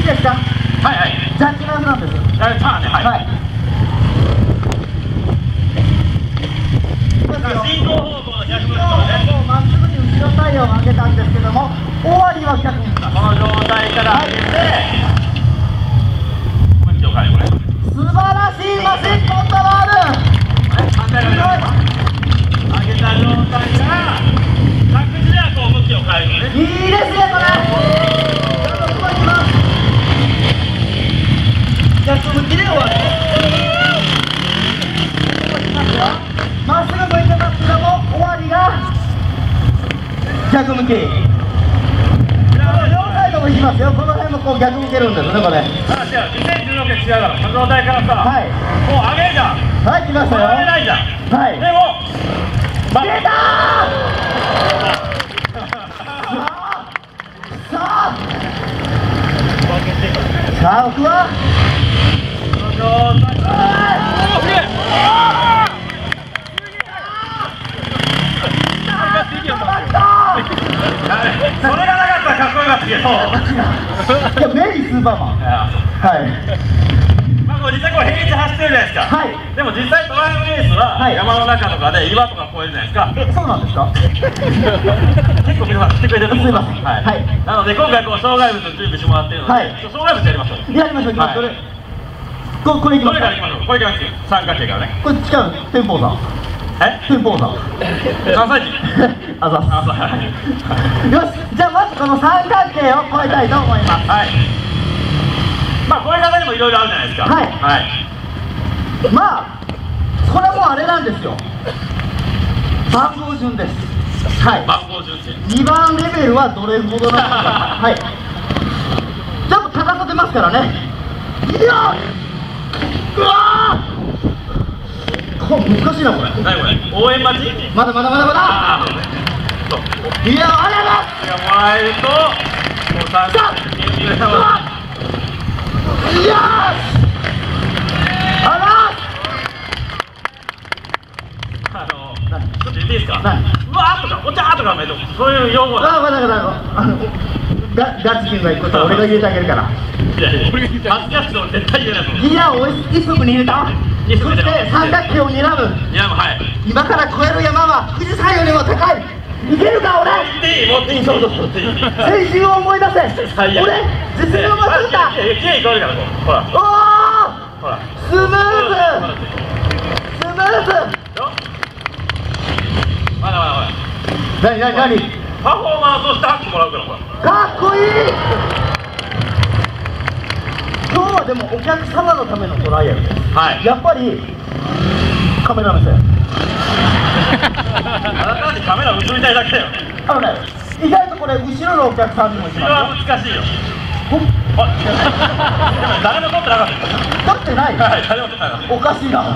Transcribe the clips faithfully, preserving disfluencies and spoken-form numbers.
いですか。 はいはい。 ジャッジのはずなんです。 ターンね。はい。 はい。 進行方向のひゃくメートルね。 もうまっすぐに後ろタイヤを上げたんですけども、終わりは逆にこの状態から上げて、向きを変えるね。 素晴らしいマシンコントロール。 反対側に上げた状態から着地ではこう向きを変えるね。 いいですねこれ。動きます。逆向きで終わる。まっすぐ向いてますけども、終わりが逆向き。両サイドもいきますよ。この辺もこう逆向けるんですねこれ。 あ、違う。にせんじゅうろくねん違うから、この状態からさ、 はい。 もう上げるじゃん。 はい、来ましたよ。 上げないじゃん。 はい。 でも、ま出たー。さあ。さあ、僕は。 この状態。おお、すげえ。それがなかったらかっこよかったけど。 いや、メリースーパーマン。はい。 まあ、これ実際これ平地走ってるじゃないですか。 はい。 でも実際トライアルレースははい山の中とかで岩とか越えるじゃないですか。 え、そうなんですか。 結構皆さん来てくれてると思います。 すいませんはいなので今回こう障害物の準備してもらってるので、 はいちょっと障害物やりましょう。 やりましょう、行きましょう。 はいこれ、これいきどますか。 れからいきましょう。これいきますよ。三角形からね。 これ違う、天保山。 え？ 天保山。 関西人。 あざっす。 あ、そうはい。 よし、じゃあまずこの三角形を越えたいと思います。 はい。まあこういう方にもいろいろあるじゃないですか。 はいはい。 まあ、これはもうあれなんですよ。番号順です。はい。 番号順って。 にばんレベルはどれほどなのか。はい。ちょっと高さ出ますからね。いやー、うわー、これ難しいなこれ。 何これ？応援待ち？ まだまだまだまだ。 ああ、そう。 いやー、ありがとうございます。 がもらえると、もう三角形にうわっ、いやー、あらあの、ちょっと言っていいですか？ 何うわーとか、お茶ーとかめとそういう用語ー、あ、まだまだあのガガチ君が行くと俺が入れてあげるから。 いやいや、恥ずかしくても絶対言えないもん。 ギアを一足に入れた。そ一足に入れたして三角形を睨む。 いや、もうはい。 今から越える山は富士山よりも高い。いけるか俺。 持っていい、持っていい、そうそうそう。 青春を思い出せ。 最悪。 俺自信を持つんだ。 いやいや、きれいに変わるから、こうほら。 おお、 ほら。 スムーズスムーズ。 まだまだまだ。 何何何。 パフォーマンスをして拍手もらうから、ほら。 かっこいい。今日はでもお客様のためのトライアルです。 はい。 やっぱりカメラ目線。 あなたにカメラ映りたいだけだよ。 あのね、意外とこれ後ろのお客さんにもしそれはますよ。 難しいよ。 ほあ、でも誰も撮ってなかった。 撮ってない。 はい、誰も撮ってなかった。 おかしいな。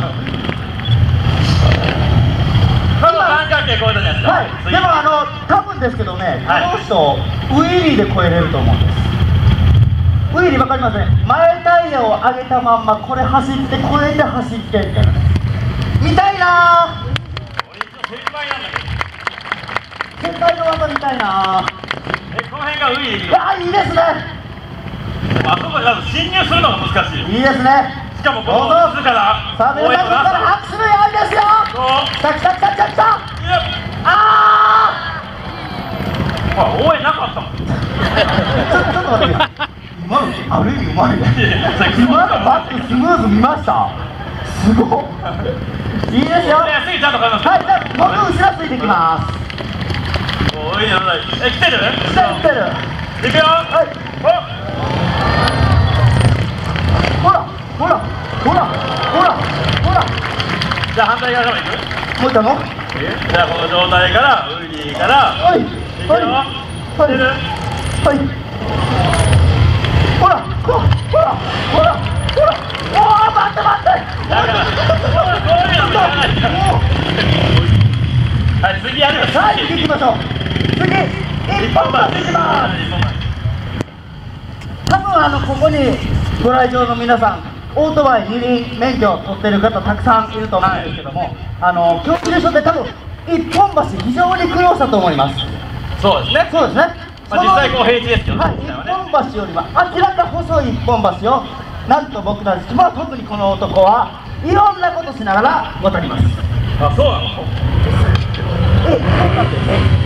まだ三角形超えたじゃないですか。 はい。でもあの多分ですけどね、こはいの人ウィリーで越えれると思うんです。ウィリーわかりません。前タイヤを上げたまんまこれ走って越えて走ってみたいなね。見たいなー。 俺一応先輩なんだけど。 先輩の技見たいなー。 え、この辺がウィリー。 あ、いいですね。 あそこにまず侵入するのが難しいよ。 いいですね。 しかもこの図からさあ皆さんここから拍手の用意ですよ。 こう来た来た来た来た来た。 いや、 あほら応援なかったもん。 ー。ちょちょっと待ってください。今のある意味うまいね。今のバックスムーズ見ました。すごい。いいですよ。 ね、次ちゃんと買います。 はい、じゃあ僕後ろついてきます。 おいいな。え、来てる？ 来てる来てる。 行くよ。 はい。ほらほらほらほらほら。 じゃあ反対側から行く？ もういたの？ じゃあこの状態からウィリーからはい行くよ。 はい来てる？ はい。ほらほらほらほらほら。おお、待って待って。 だからこういうの見たないから。はい、次やるよ。 はい、次行きましょう。次一本松行きます。多分あのここにご来場の皆さん、オートバイ二輪免許を取ってる方たくさんいると思うんですけども、あの教習所で多分一本橋非常に苦労したと思います。 そうですね。 そうですね。 まあ、実際こう平地ですけどね、 はい、一本橋よりは明らか細い一本橋をなんと僕たちは特にこの男はいろんなことしながら渡ります。 あ、そうなの？ え、そうなんですね。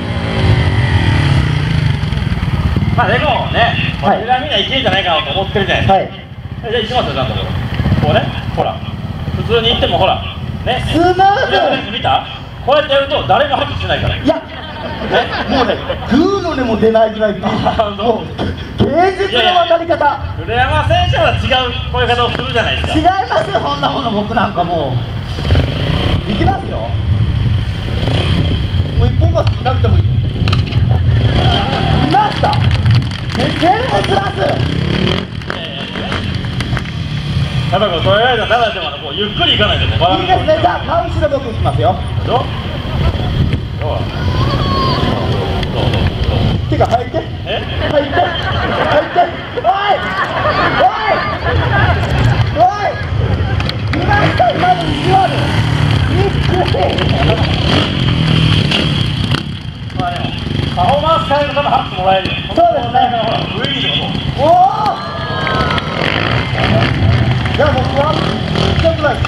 まあでもね、こはいれがみんないけんじゃないかなと思ってるじゃないはい。 ですか。えじゃあ行きますよ、ちゃんとこうね、ほら普通に行ってもほらね、 スムーズ。 見た？こうやってやると誰も拍手しないから。 いや、もうね、グーの音も出ないぐらい、もう芸術の渡り方。 古山選手は違うこういう方をするじゃないですか。 違いますよ、そんなもの。僕なんかもう行きますよ。もう一本橋なくてもいい。いました。全部プラス。 やっぱりこういう間ならではのこうゆっくり行かないとね。 いいですね。じゃあ真後ろ僕行きますよ。 どう？どう？ 手が入って。 え？ 入って。入って。おい。おい。おい。見ました今の意地悪。びっくり。 まあでもパフォーマンス変える方拍手もらえるよ。 そうですね。 ほら上にとかおお。じゃあ僕は一つぐらい。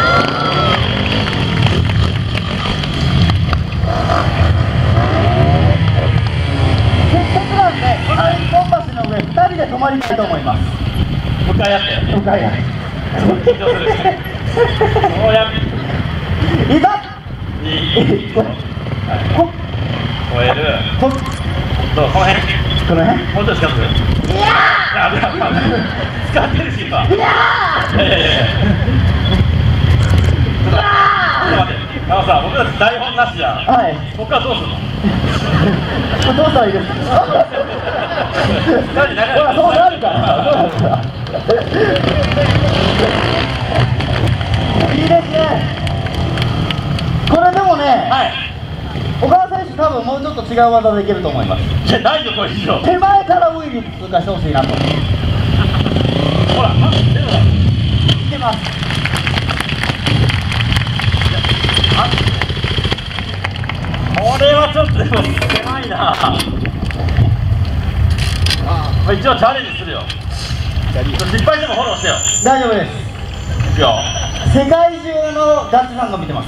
せっかくなんで、この一本橋の上ふたりで泊まりたいと思います。 向かい合って向かい合い。 緊張するこうやっていざ。 いいここ超えるこどうこの辺この辺。 もうちょっと近づくいやー危ない危ない使ってるし今いやいやいやいやちょっと待ってあのさ僕たち台本なしじゃんはい。 ここからどうするのどうしたらいいですか。 何何ほら、そうなるから。そうなるからいいですね。これでもね、 はい小川選手多分もうちょっと違う技でいけると思います。 いやないよこれ以上手前からウイリー通過してほしいなと。 ほらあでもいけます。 これはちょっとでも狭いなまあ一応チャレンジするよ失敗してもフォローしてよ大丈夫です。 いくよ世界中のガチファンが見てます。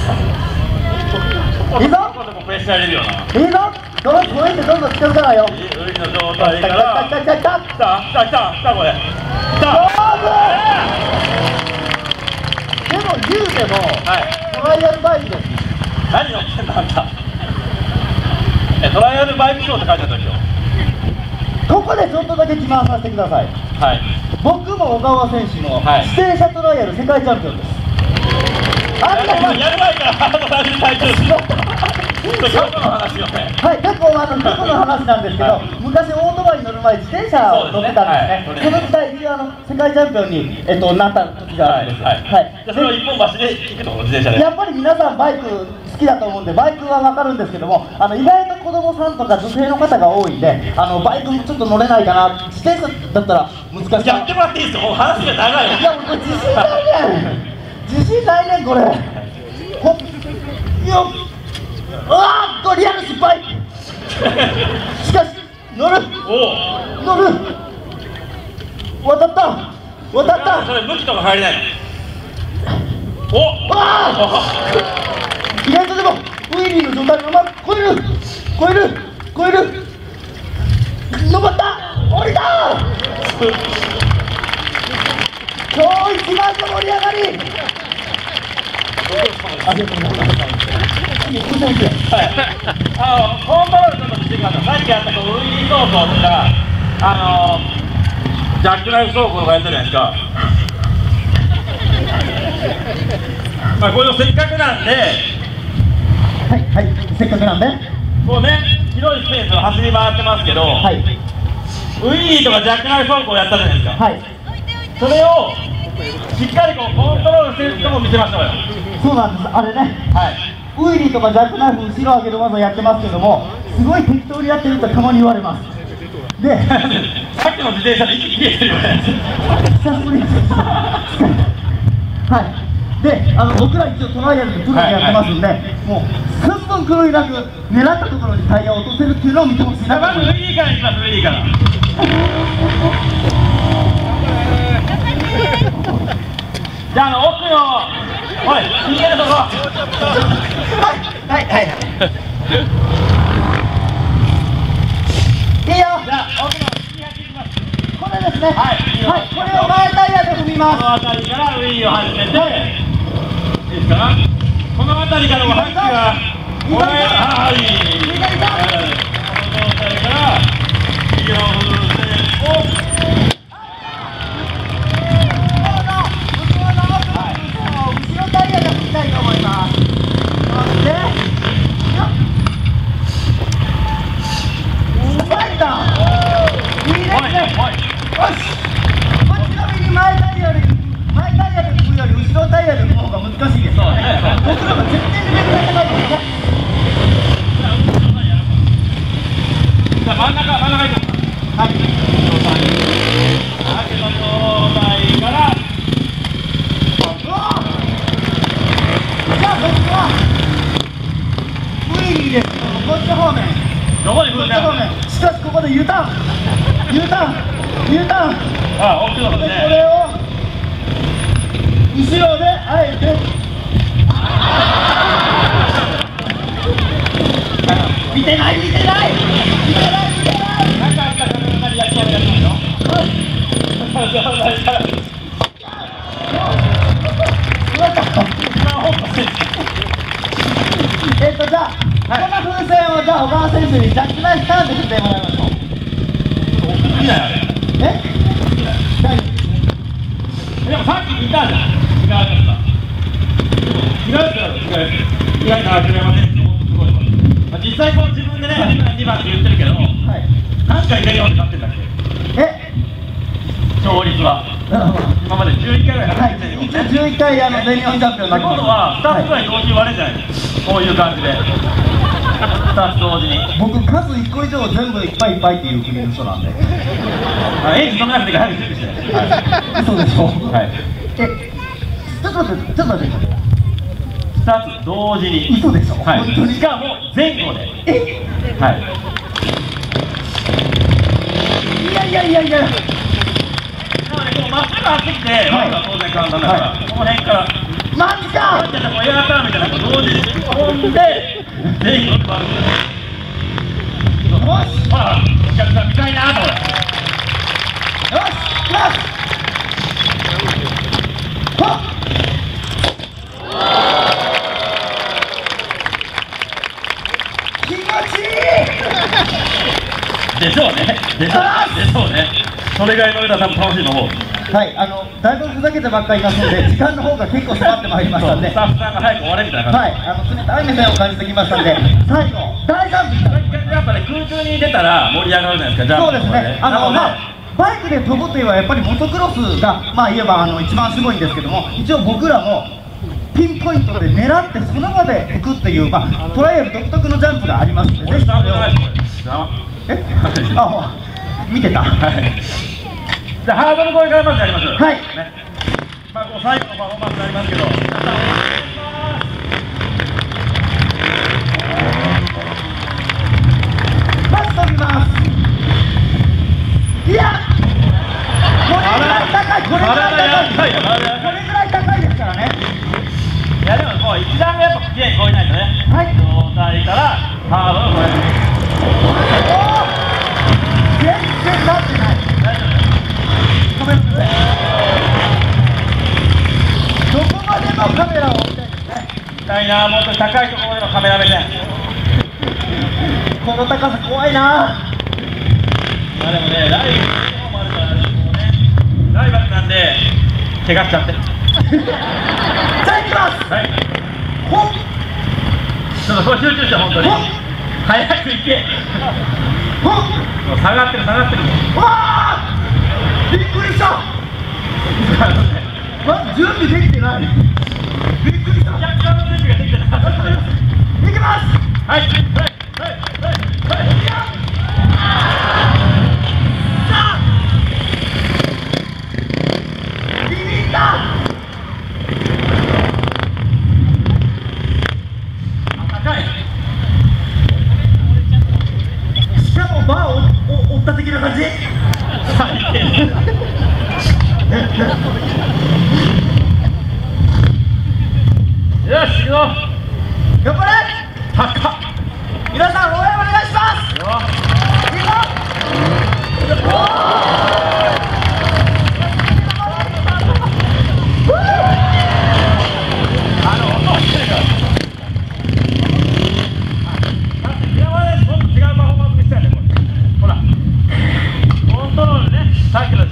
いいぞここでもプレッシャー入れるよないいぞ。どんどん声ってどんどん近づかないよ。 いウリの状態から来た来た来た来た来た。 来た来た来た来たこれ来たでも言うてもはいトライアルバイクです。 何乗ってんのあんたえトライアルバイクショーって書いてあった今日ここでちょっとだけ自慢させてください。 はい僕も小川選手のはい自転車トライアル世界チャンピオンです。ありがとうございます。 やる前からハードル上げて隊長しろ過去の話よねはい、結構あの過去の話なんですけど、 はい昔オートバイに乗る前自転車を乗ってたんですね。その時代一応あの世界チャンピオンに、えっと、なった時があるんです。 はいはいじゃあそれを一本橋で行くとこ自転車でやっぱり皆さんバイク好きだと思うんでバイクは分かるんですけども、あの意外と子供さんとか女性の方が多いんで、あのバイクちょっと乗れないかな、自転車だったら難しい。 やってもらっていいですよもう話が長いよいや、俺自信ないねん。自信ないねんこれ。ほっよっ。うわーっとリアル失敗。しかし乗るお乗る渡った渡っおた。 それ向きとか入れないのおわあ意外とでもウィリーの状態のまま超える超える超える登った降りた今日一番の盛り上がり。ありがとうございます。 はいあのコントロールちょっと見てくださいさっきやったこうウィリー走行とかあのジャックナイフ走行とかやったじゃないですかまあこれもせっかくなんではいはいせっかくなんでこうね広いスペースを走り回ってますけど、 はいウィリーとかジャックナイフ走行やったじゃないですか、 はいそれをしっかりこうコントロールしてる人も見せましょうよそうなんですあれね。 はいウイリーとかジャックナイフ後ろ上げる技やってますけども、すごい適当にやってるとたまに言われます。でさっきの自転車で息切れてるよね久しぶりにはいで、あの僕ら一応トライアルでプロでやってますんで、もう寸分狂いなく狙ったところにタイヤを落とせるっていうのを見てほしいなとまず思います。 ウィリーからいきます、ウィリーから。じゃあ、あの奥の、おい、逃げるとこ。 はいはいはい。いいよ。 じゃあ、奥のにひゃくいきます。 これですね。 はい、 はい、これを前タイヤで踏みます。 この辺りからウィリーを始めて、いいですか。この辺りからもハッチが、これ、はい、この状態からウィリーを踏んで、お。 しかしここで U ターン U ターン U ターン、 あ、奥の方ですね。 これを後ろであえて見てない見てない見てない見てないなんかあったら必ずやってお願いしますよ。 えっとじゃあ、はい、この風船をじゃあ小川選手にジャックナイフターンで振ってもらいましょう。 いいだよ。 え？大丈夫。でもさっき見たじゃん。違うやつだ。違うやつだ。違うやつ。違うやつは違いません。すごい。まあ、実際こう自分でね、にばんって言ってるけど、はい、何回入れるようになってんだっけ？ え？ 勝率は。今までじゅういっかいぐらいはい、一応じゅういっかいあの全日本チャンピオンになってます。 今度はふたつぐらい同時に割れるじゃないですか。こういう感じで。ふたつ同時に。 僕数いっこ以上全部いっぱいいっぱいっていう国の人なんで。 あ、エンジン止めなくて早く準備して。 はい。嘘でしょ。 はい。 え、ちょっと待って、ちょっと待って。 ふたつ同時に。 嘘でしょ。 はい。 本当に。 しかも前後で。 え？ はい。 いやいやいやいや。 まっすぐ走って、はい、当然簡単だから、はい、この辺から、 マジか！ こうやってもうエアターンみたいなの同時に飛んで、前後で回る。よし！ほら、お客さん見たいなと思って。 よし！よし！ほっ！気持ちいい！ でしょうね。でしょう。でしょうね。それぐらいの上田さんも楽しいと思う。 はい、あのだいぶふざけてばっかりいますので、時間の方が結構迫ってまいりましたんで、 スタッフさんが早く終われみたいな感じ。 はい、あの冷たい目線を感じてきましたんで、最後、大ジャンプいただきます。 やっぱり空中に出たら盛り上がるじゃないですか、ジャンプ。 そうですね、あの、まあ、バイクで飛ぶというのは、やっぱりモトクロスが、まあ、言えばあの一番すごいんですけども、一応僕らもピンポイントで狙って、その場で吹くっていう、まあ、トライアル独特のジャンプがありますので、ぜひそれを。えあ、見てた。 じゃあハードル越えからまずやりましょう。 はい。 ね、まあこう最後のパフォーマンスになりますけど、皆さんお願いします。 バス飛びます。いや、これぐらい高い、これぐらい高い、これぐらい高いですからね。 いやでももう一段目やっぱきれいに越えないとね。はい。状態からハードルを越える。 おお、全然なってない。大丈夫。どこまでのカメラを置きたいですね。 たいな、もっと高いところでのカメラ目線。 この高さ怖いな。 まあでもね、ライブもあるからね、ライバルなんで怪我しちゃって。 じゃあ行きます。 はい。 ほっ。 ちょっとそこ集中して本当に。早く行け。 ほっ。 もう下がってる下がってる。 わあ。びっくりした。まず準備できてない。びっくりした。 若干の準備ができてない。 行きます。 はい。はい。はい。はい。 ビビった。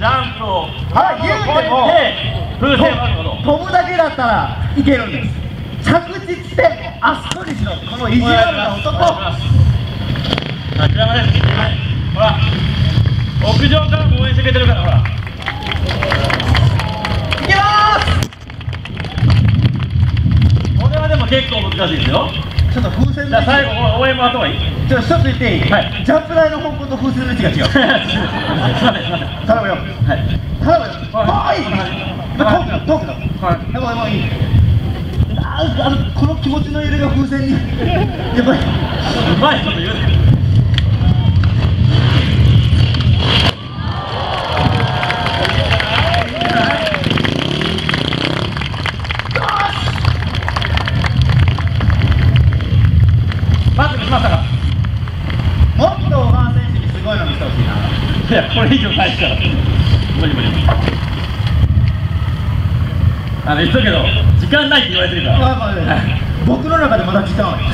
ジャンプをはい言うても風船を割るほど飛ぶだけだったらいけるんです。着地地点をあそこにしろってこの意地悪な男。 あちらまで、はい、ほら屋上からも応援してくれてるからほらいけまーす。 これはでも結構難しいですよ。 ちょっと風船じゃあの位置最後応援もらった方がいい。 ちょっと一つ言っていい、 はい、 ジャンプ台の方向と風船の位置が違う。 すいませんすいません頼むよ、 はい頼むよ、 はいはい、遠くだ、遠くだ、 はいでももういい。ああのこの気持ちの揺れが風船にやばい。 うまいこと言うね。まず見ましたか。 もっと小川選手にすごいの見せてほしいな。 いやこれ以上ないから無理無理無理。あの言っとくけど時間ないって言われてるから、 まあまあね、僕の中でまだ時間ある。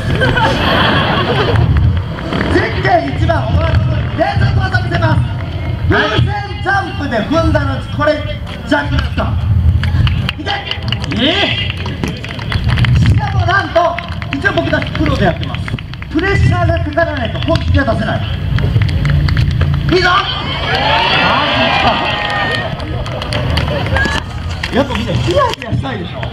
前回一番小川君連続技見せます。風船ジャンプで踏んだのこれジャックですか。いけ。 えしかもなんと一応僕たちプロでやってます。プレッシャーがかからないと本気が出せない。いいぞ。やっぱみんなヒヤヒヤしたいでしょ。ね。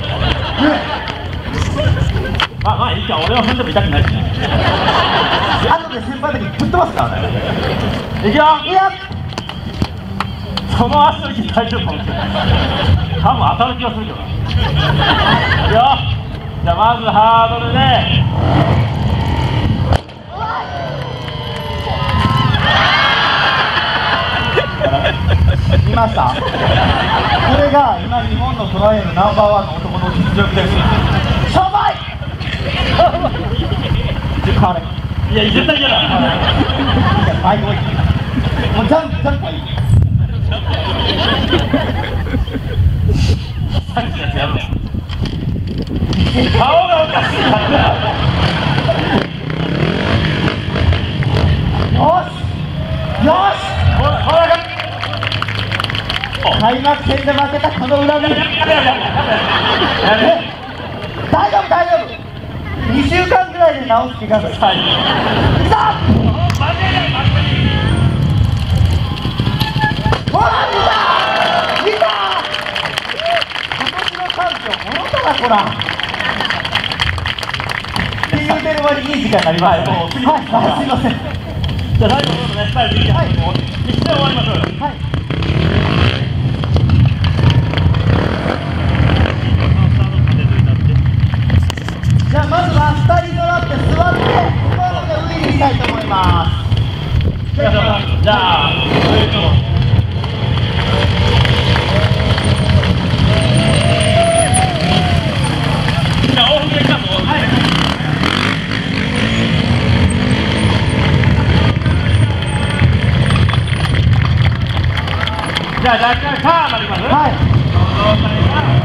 まあまあいいか、俺は踏んでも痛くないしね。 後で先輩的にぶっ飛ばすからね。 いくよ。 いや。 その足の位置大丈夫かもしれない。多分当たる気がするけどな。いくよ。じゃあまずハードルで。 見ました。これが今日本のトライアルナンバーワンの男の実力です。しょぼい。 いや絶対嫌だ。 バイク多い。もうジャンプジャンプはいい。 さっきのやつやるね。顔がおかしいからな。 よしよし。 ほらほらが。 開幕戦で負けたこの裏に。 やべやべやべやべやべ。 大丈夫大丈夫。にしゅうかんぐらいで治す気がする。 はい。 いざ。ほら見た見た。今年のチャンピオンこの人だこら。って言うてる割にいい時間になりましたね。はい、すいません。 じゃあ最後のねスタイルで、はい、もう一度終わりましょうよ。 はい。じゃあまずはふたり揃って座って心で上にしたいと思います。 じゃあじゃあえっと。じゃあ往復できます。はい。じゃあ若干カーになります。 はい。 この状態が。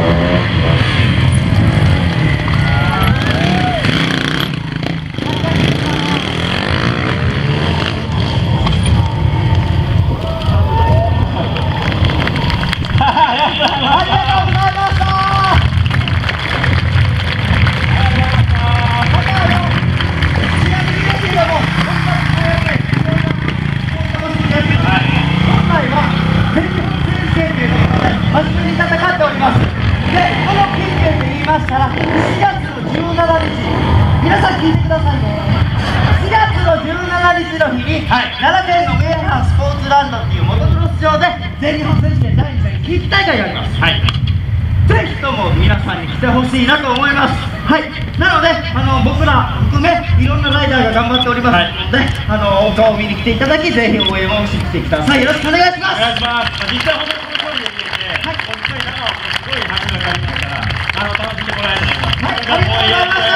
皆さん聞いてくださいね。しがつのじゅうしちにちの日に、はい、奈良県の名阪スポーツランドっていうモトクロス場で全日本選手権だいに戦近畿大会があります。はい、ぜひとも皆さんに来てほしいなと思います。はい、なのであの僕ら含めいろんなライダーが頑張っておりますので、はい、あのお顔を見に来ていただきぜひ応援をしてきてください。よろしくお願いします。 お願いします。実際本当にこの通りで見えて、はい、本当に長尾すごい迫力がありますから、あの楽しんでもらえると思います。 はい、ありがとうございました。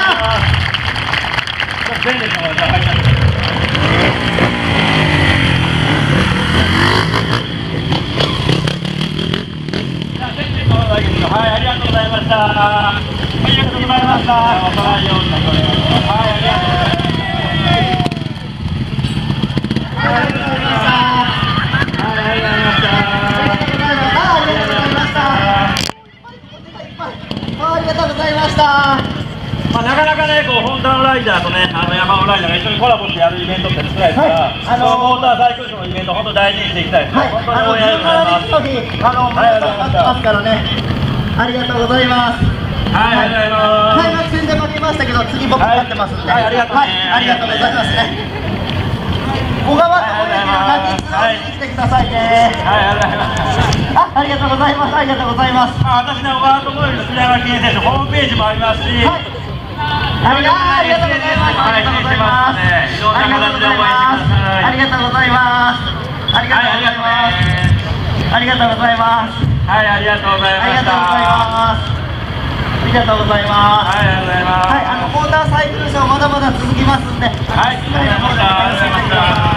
全力の方で入ります。じゃあ全力の方だけです。はい、ありがとうございました。ありがとうございました。わからないようになこれ。はい、ありがとうございました。 ありがとうございました。 はい、ありがとうございました。 したまあ、なかなかね、こうホンダのライダーとね、あのヤマオライダーが一緒にコラボしてやるイベントって少ないですから、 はいあのー、 モーターサイクルショーのイベント、本当大事にしていきたいです。 はい、 本当にあの応援ありがとうございます。 じゅうしちにちの日、あの、皆さん待ってますからね。ありがとうございます。 はい、ありがとうございます。 開幕戦で負けましたけど、次僕勝ってますんで。 はいはいありがとうねはいありがとうございますね。小川智之の泣きつをに来てくださいね。 はい、ありがとうございます。 あ、ありがとうございます。ありがとうございます。 まあ、私のワートモイルの白山健選手、ホームページもありますし、 はい。ありがありがとうございます。ありがとうございます。 いろんな形で応援してください。 ありがとうございます。ありがとうございます。ありがとうございます。 はい、ありがとうございありました。 がとうございます。ありがとうございます。 はい、ありがとうございます。 はい、あのモーターサイクルショーまだまだ続きますんで。 はい、ありがとうございました。